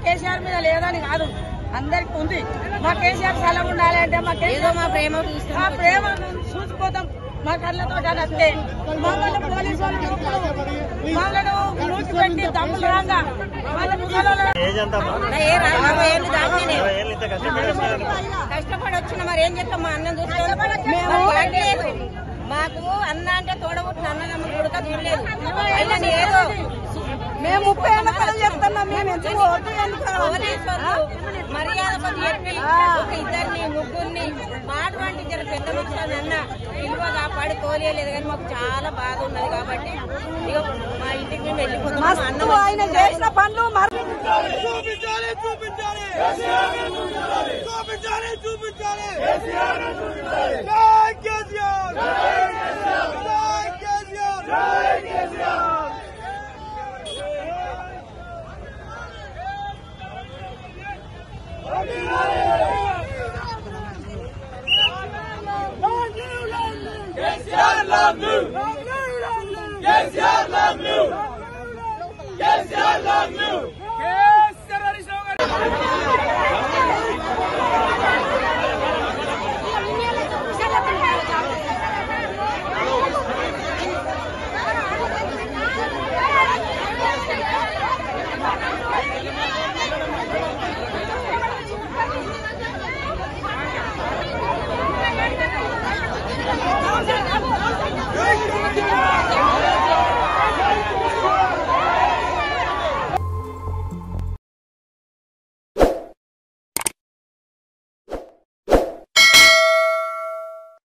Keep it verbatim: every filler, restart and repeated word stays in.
కేసీఆర్ మీద లేదని కాదు, అందరికి ఉంది. మా కేసీఆర్ సలహా ఉండాలి అంటే మా కేసీఆర్ మా ప్రేమ మా ప్రేమ చూసిపోతాం మా కళ్ళతో. కానీ అంతే మమ్మల్ని పోలీసు వాళ్ళను నూతి పెట్టి తమ్ములు రాగా వాళ్ళ కష్టపడి వచ్చిన మరి ఏం చేస్తాం? మా అన్నం చూసుకోలేదు. మాకు అన్న అంటే తోడబుట్టిన అన్నదమ్ములు కూడా చూడలేదు. ఆయన ఏదో మేము ముప్పై ఏళ్ళ కథలు చెప్తున్నాం. మేము ఎందుకు మర్యాద కొద్ది చెప్పి ఒక ఇద్దరిని ముగ్గురిని మాటువంటి జర పెద్ద వచ్చాను అన్న విలువ కాపాడి కోలేలేదు. కానీ మాకు చాలా బాధ ఉన్నది కాబట్టి ఇక మా ఇంటికి మేము వెళ్ళిపోతున్నాం. అన్న ఆయన చేసిన పనులు చూపించాలి చూపించాలి చూపించాలి చూపించాలి love you. Yes, I love you. Yes, I love you.